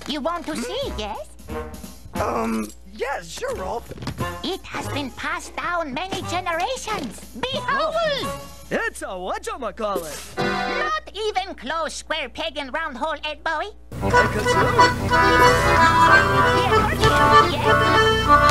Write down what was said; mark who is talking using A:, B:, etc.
A: You want to see, yes?
B: Yeah, sure, Rolf.
A: It has been passed down many generations. Behold!
C: It's a whatchamacallit.
A: Not even close, square peg and round hole, Ed Bowie.
C: Like a zoo.
A: The accordion, yes?